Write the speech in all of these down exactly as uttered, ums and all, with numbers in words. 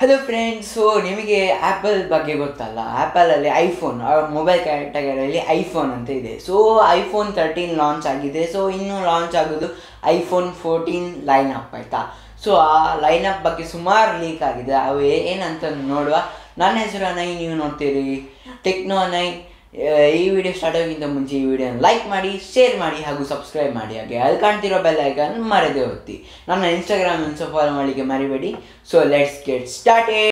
Hello friends, so ನಿಮಗೆ Apple ಬಗ್ಗೆ ಗೊತ್ತಲ್ಲ. ಆ್ಯಪಲಲ್ಲಿ ಐಫೋನ್ ಮೊಬೈಲ್ ಕ್ಯಾಟಗರಿಯಲ್ಲಿ ಐಫೋನ್ ಅಂತ ಇದೆ. ಸೊ ಐಫೋನ್ ತರ್ಟೀನ್ ಲಾಂಚ್ ಆಗಿದೆ. ಸೊ ಇನ್ನೂ ಲಾಂಚ್ ಆಗೋದು ಐಫೋನ್ ಫೋರ್ಟೀನ್ ಲೈನ್ ಅಪ್ ಆಯಿತಾ. ಸೊ ಆ ಲೈನ್ ಅಪ್ ಬಗ್ಗೆ ಸುಮಾರು ಲೀಕ್ ಆಗಿದೆ. ಅವು ಏನಂತ ನೋಡುವ. ನನ್ನ ಹೆಸರು ಅನೈ, ನೀವು ನೋಡ್ತೀರಿ ಟೆಕ್ನೋ ಅನೈ. ಈ ವಿಡಿಯೋ ಸ್ಟಾರ್ಟ್ ಆಗೋಕ್ಕಿಂತ ಮುಂಚೆ ಈ ವಿಡಿಯೋನ ಲೈಕ್ ಮಾಡಿ, ಶೇರ್ ಮಾಡಿ ಹಾಗೂ ಸಬ್ಸ್ಕ್ರೈಬ್ ಮಾಡಿ. ಹಾಗೆ ಅಲ್ಲಿ ಕಾಣ್ತಿರೋ ಬೆಲ್ ಐಕಾನ್ ಮರೆದೇ ಒತ್ತಿ. ನನ್ನ ಇನ್ಸ್ಟಾಗ್ರಾಮ್ ಇನ್ಸ್ಟಾ ಫಾಲೋ ಮಾಡಲಿಕ್ಕೆ ಮರಿಬೇಡಿ. So let's get started.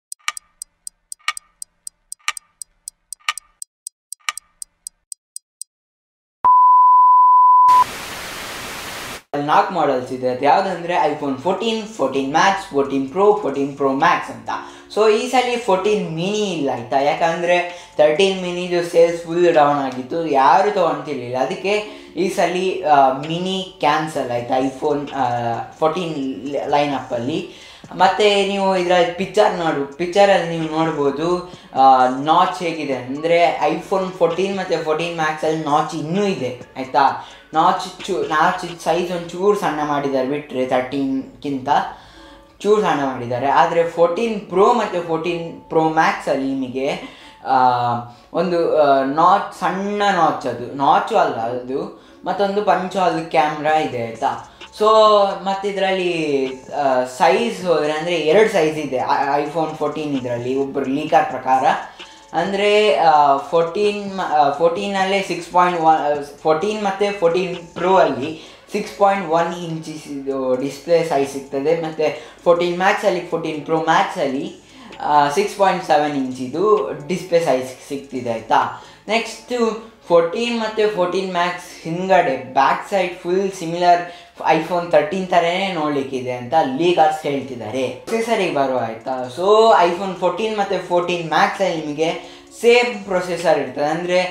ನಾಲ್ಕು ಮಾಡೆಲ್ಸ್ ಇದೆ. ಅದು ಯಾವುದಂದರೆ iPhone fourteen, fourteen Max, fourteen Pro, fourteen Pro Max ಅಂತ. ಸೊ ಈ ಸಲ ಫೋರ್ಟೀನ್ ಮಿನಿ ಇಲ್ಲ ಆಯಿತಾ. ಯಾಕಂದರೆ ತರ್ಟೀನ್ ಮಿನಿದು ಸೇಲ್ಸ್ ಫುಲ್ ಡೌನ್ ಆಗಿತ್ತು, ಯಾರು ತೊಗೊಳ್ತಿರ್ಲಿಲ್ಲ. ಅದಕ್ಕೆ ಈ ಸಲ ಮಿನಿ ಕ್ಯಾನ್ಸಲ್ ಆಯಿತಾ ಐಫೋನ್ ಫೋರ್ಟೀನ್ ಲೈನ್ ಅಪ್ಪಲ್ಲಿ. ಮತ್ತು ನೀವು ಇದರಲ್ಲಿ ಪಿಕ್ಚರ್ ನೋಡು ಪಿಕ್ಚರಲ್ಲಿ ನೀವು ನೋಡ್ಬೋದು ನಾಚ್ ಹೇಗಿದೆ ಅಂದರೆ ಐಫೋನ್ ಫೋರ್ಟೀನ್ ಮತ್ತು ಫೋರ್ಟೀನ್ ಮ್ಯಾಕ್ಸಲ್ಲಿ ನಾಚ್ ಇನ್ನೂ ಇದೆ ಆಯಿತಾ. ನಾಚ್ ಚೂ ನಾಚ್ ಸೈಜ್ ಒಂದು ಚೂರು ಸಣ್ಣ ಮಾಡಿದ್ದಾರೆ ಬಿಟ್ಟರೆ ತರ್ಟೀನ್ಗಿಂತ ಚೂರು ಸಣ್ಣ ಮಾಡಿದ್ದಾರೆ. ಆದರೆ ಫೋರ್ಟೀನ್ ಪ್ರೋ ಮತ್ತು ಫೋರ್ಟೀನ್ ಪ್ರೋ ಮ್ಯಾಕ್ಸಲ್ಲಿ ನಿಮಗೆ ಒಂದು ನಾಚ್ ಸಣ್ಣ ನಾಚ್, ಅದು ನಾಚು ಅಲ್ಲ ಅದು, ಮತ್ತೊಂದು ಪಂಚಾಲ್ ಕ್ಯಾಮ್ರಾ ಇದೆ ಆಯಿತಾ. ಸೊ ಮತ್ತು ಇದರಲ್ಲಿ ಸೈಜ್ ಹೋದರೆ ಅಂದರೆ ಎರಡು ಸೈಜ್ ಇದೆ ಐಫೋನ್ ಫೋರ್ಟೀನ್ ಇದರಲ್ಲಿ ಒಬ್ಬರು ಲೀಕರ್ ಪ್ರಕಾರ. ಅಂದರೆ ಫೋರ್ಟೀನ್ ಫೋರ್ಟೀನಲ್ಲೇ ಸಿಕ್ಸ್ ಪಾಯಿಂಟ್ ಒನ್ ಫೋರ್ಟೀನ್ ಮತ್ತು ಫೋರ್ಟೀನ್ ಪ್ರೋ ಅಲ್ಲಿ ಸಿಕ್ಸ್ ಪಾಯಿಂಟ್ ಒನ್ ಇಂಚಿಸ್ ಇದು ಡಿಸ್ಪ್ಲೇ ಸೈಜ್ ಸಿಗ್ತದೆ. ಮತ್ತು ಫೋರ್ಟೀನ್ ಮ್ಯಾಕ್ಸಲ್ಲಿ ಫೋರ್ಟೀನ್ ಪ್ರೋ ಮ್ಯಾಕ್ಸಲ್ಲಿ ಸಿಕ್ಸ್ ಪಾಯಿಂಟ್ ಸೆವೆನ್ ಇಂಚಿದು ಡಿಸ್ಪ್ಲೇ ಸೈಜ್ ಸಿಗ್ತಿದೆ ಆಯಿತಾ. ನೆಕ್ಸ್ಟು ಫೋರ್ಟೀನ್ ಮತ್ತು ಫೋರ್ಟೀನ್ ಮ್ಯಾಕ್ಸ್ ಹಿಂಗಡೆ back side full similar iPhone thirteen ಥರನೇ ನೋಡಲಿಕ್ಕಿದೆ ಅಂತ ಲೀಕರ್ಸ್ ಹೇಳ್ತಿದ್ದಾರೆ. ಪ್ರೊಸೆಸರಿಗೆ ಬರುವ ಆಯಿತಾ. ಸೊ ಐಫೋನ್ ಫೋರ್ಟೀನ್ ಮತ್ತು ಫೋರ್ಟೀನ್ ಮ್ಯಾಕ್ಸಲ್ಲಿ ನಿಮಗೆ ಸೇಮ್ ಪ್ರೊಸೆಸರ್ ಇರ್ತದೆ. ಅಂದರೆ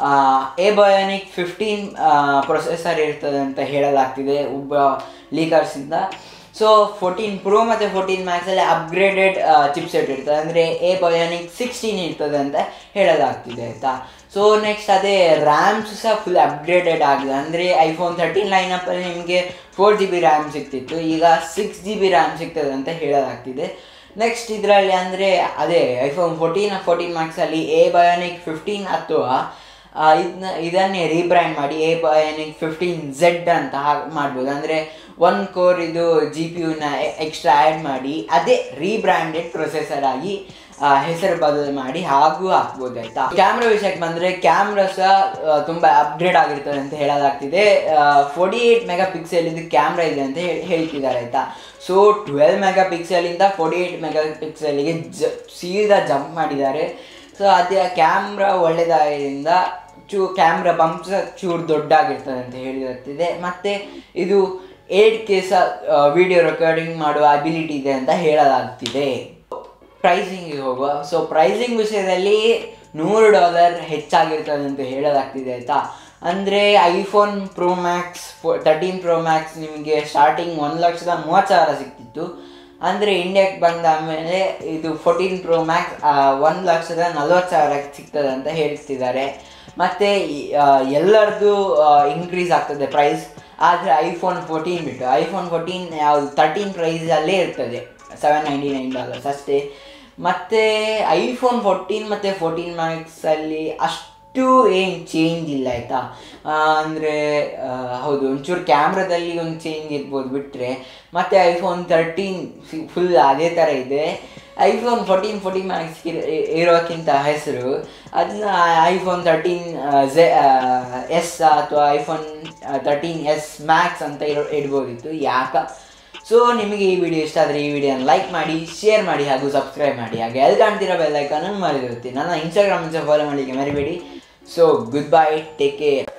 ಎಬಯೋನಿಕ್ ಫಿಫ್ಟೀನ್ ಪ್ರೊಸೆಸರ್ ಇರ್ತದೆ ಅಂತ ಹೇಳಲಾಗ್ತಿದೆ ಒಬ್ಬ ಲೀಕರ್ಸಿಂದ. ಸೊ ಫೋರ್ಟೀನ್ ಪ್ರೋ ಮತ್ತು ಫೋರ್ಟೀನ್ ಮ್ಯಾಕ್ಸಲ್ಲಿ ಅಪ್ಗ್ರೇಡೆಡ್ ಚಿಪ್ಸೆಟ್ ಇರ್ತದೆ, ಅಂದರೆ ಎಬಯೋನಿಕ್ ಸಿಕ್ಸ್ಟೀನ್ ಇರ್ತದೆ ಅಂತ ಹೇಳಲಾಗ್ತಿದೆ ಆಯಿತಾ. ಸೊ ನೆಕ್ಸ್ಟ್ ಅದೇ ರ್ಯಾಮ್ಸ್ ಸಹ ಫುಲ್ ಅಪ್ಗ್ರೇಡೆಡ್ ಆಗಿದೆ. ಅಂದರೆ ಐಫೋನ್ ತರ್ಟೀನ್ ಲೈನಪ್ಪಲ್ಲಿ ನಿಮಗೆ ಫೋರ್ ಜಿ ಬಿ ರ್ಯಾಮ್ ಸಿಗ್ತಿತ್ತು, ಈಗ ಸಿಕ್ಸ್ ಜಿ ಬಿ ರ್ಯಾಮ್ ಸಿಗ್ತದೆ ಅಂತ ಹೇಳಲಾಗ್ತಿದೆ. ನೆಕ್ಸ್ಟ್ ಇದರಲ್ಲಿ ಅಂದರೆ ಅದೇ ಐಫೋನ್ ಫೋರ್ಟೀನ್ ಫೋರ್ಟೀನ್ ಮ್ಯಾಕ್ಸಲ್ಲಿ ಎ ಬಯೋನಿಕ್ ಫಿಫ್ಟೀನ್ ಅಥವಾ ಇದನ್ನ ಇದನ್ನೇ ರೀಬ್ರ್ಯಾಂಡ್ ಮಾಡಿ ಎ ಬಯೋನಿಕ್ ಫಿಫ್ಟೀನ್ ಝೆಡ್ ಅಂತ ಹಾಗೆ ಮಾಡ್ಬೋದು. ಅಂದರೆ ಒನ್ ಕೋರ್ ಇದು ಜಿ ಪಿ ಯುನ ಎಕ್ಸ್ಟ್ರಾ ಆ್ಯಡ್ ಮಾಡಿ ಅದೇ ರೀಬ್ರ್ಯಾಂಡೆಡ್ ಪ್ರೊಸೆಸರ್ ಆಗಿ ಹೆಸರು ಬದಲು ಮಾಡಿ ಹಾಗೂ ಹಾಕ್ಬೋದು ಆಯಿತಾ. ಕ್ಯಾಮ್ರಾ ವಿಷಯಕ್ಕೆ ಬಂದರೆ ಕ್ಯಾಮ್ರಾ ಸಹ ತುಂಬ ಅಪ್ಗ್ರೇಡ್ ಆಗಿರ್ತದೆ ಅಂತ ಹೇಳಲಾಗ್ತಿದೆ. ಫೋರ್ಟಿ ಏಯ್ಟ್ ಮೆಗಾ ಪಿಕ್ಸೆಲ್ ಇದು ಕ್ಯಾಮ್ರಾ ಇದೆ ಅಂತ ಹೇಳ್ತಿದ್ದಾರೆ ಆಯಿತಾ. ಸೊ ಟ್ವೆಲ್ ಮೆಗಾ ಪಿಕ್ಸೆಲಿಂದ ಫೋರ್ಟಿ ಏಯ್ಟ್ ಮೆಗಾ ಪಿಕ್ಸೆಲಿಗೆ ಜ ಸೀದಾ ಜಂಪ್ ಮಾಡಿದ್ದಾರೆ. ಸೊ ಅದೇ ಕ್ಯಾಮ್ರಾ ಒಳ್ಳೆಯದಾಗಿದ್ದರಿಂದ ಚೂ ಕ್ಯಾಮ್ರಾ ಬಂಪ್ಸ್ ಚೂರು ದೊಡ್ಡಾಗಿರ್ತದೆ ಅಂತ ಹೇಳಿರ್ತಿದೆ. ಮತ್ತು ಇದು ಏಟ್ ಕೆ ಸಹ ವಿಡಿಯೋ ರೆಕಾರ್ಡಿಂಗ್ ಮಾಡುವ ಅಬಿಲಿಟಿ ಇದೆ ಅಂತ ಹೇಳಲಾಗ್ತಿದೆ. ಪ್ರೈಸಿಂಗಿಗೆ ಹೋಗುವ. ಸೊ ಪ್ರೈಸಿಂಗ್ ವಿಷಯದಲ್ಲಿ ನೂರು ಡಾಲರ್ ಹೆಚ್ಚಾಗಿರ್ತದೆ ಅಂತ ಹೇಳಲಾಗ್ತಿದೆ ಆಯಿತಾ. ಅಂದರೆ ಐಫೋನ್ ಪ್ರೋ ಮ್ಯಾಕ್ಸ್ ಫೋ ತರ್ಟೀನ್ ಪ್ರೋ ಮ್ಯಾಕ್ಸ್ ನಿಮಗೆ ಸ್ಟಾರ್ಟಿಂಗ್ ಒಂದು ಲಕ್ಷದ ಮೂವತ್ತು ಸಾವಿರ ಸಿಗ್ತಿತ್ತು. ಅಂದರೆ ಇಂಡಿಯಾಕ್ಕೆ ಬಂದ ಆಮೇಲೆ ಇದು ಫೋರ್ಟೀನ್ ಪ್ರೋ ಮ್ಯಾಕ್ಸ್ ಒಂದು ಲಕ್ಷದ ನಲ್ವತ್ತು ಸಾವಿರಕ್ಕೆ ಸಿಗ್ತದೆ ಅಂತ ಹೇಳ್ತಿದ್ದಾರೆ. ಮತ್ತು ಎಲ್ಲರದ್ದು ಇನ್ಕ್ರೀಸ್ ಆಗ್ತದೆ ಪ್ರೈಸ್. ಆದರೆ ಐಫೋನ್ ಫೋರ್ಟೀನ್ ಬಿಟ್ಟು ಐಫೋನ್ ಫೋರ್ಟೀನ್ ಯಾವುದು ತರ್ಟೀನ್ ಪ್ರೈಸಲ್ಲೇ ಇರ್ತದೆ, ಸೆವೆನ್ ನೈಂಟಿ ನೈನ್ ಡಾಲರ್ಸ್ ಅಷ್ಟೇ. ಮತ್ತು ಐಫೋನ್ ಫೋರ್ಟೀನ್ ಮತ್ತು ಫೋರ್ಟೀನ್ ಮ್ಯಾಕ್ಸಲ್ಲಿ ಅಷ್ಟು ಏನು ಚೇಂಜ್ ಇಲ್ಲ ಆಯಿತಾ. ಅಂದರೆ ಹೌದು ಒಂಚೂರು ಕ್ಯಾಮ್ರಾದಲ್ಲಿ ಒಂದು ಚೇಂಜ್ ಇರ್ಬೋದು ಬಿಟ್ಟರೆ, ಮತ್ತು ಐಫೋನ್ ತರ್ಟೀನ್ ಫುಲ್ ಅದೇ ಥರ ಇದೆ. ಐಫೋನ್ ಫೋರ್ಟೀನ್ ಫೋರ್ಟೀನ್ ಮ್ಯಾಕ್ಸ್ ಇರೋಕ್ಕಿಂತ ಹೆಸರು ಅದನ್ನ ಐಫೋನ್ ತರ್ಟೀನ್ ಝೆ ಎಸ್ ಅಥವಾ ಐಫೋನ್ ತರ್ಟೀನ್ ಎಸ್ ಮ್ಯಾಕ್ಸ್ ಅಂತ ಇರೋ ಇಡ್ಬೋದಿತ್ತು, ಯಾಕ. ಸೊ ನಿಮಗೆ ಈ ವಿಡಿಯೋ ಇಷ್ಟ ಆದರೆ ಈ ವಿಡಿಯೋನ ಲೈಕ್ ಮಾಡಿ, ಶೇರ್ ಮಾಡಿ ಹಾಗೂ ಸಬ್ಸ್ಕ್ರೈಬ್ ಮಾಡಿ. ಹಾಗೆ ಎಲ್ಲಿ ಕಾಣ್ತಿರೋ ಬೆಲ್ ಐಕಾನ್ ಮರೆದಿರುತ್ತೆ. ನನ್ನ ಇನ್ಸ್ಟಾಗ್ರಾಮ್ ಫಾಲೋ ಮಾಡಲಿಕ್ಕೆ ಮರಿಬೇಡಿ. So good bye, take care.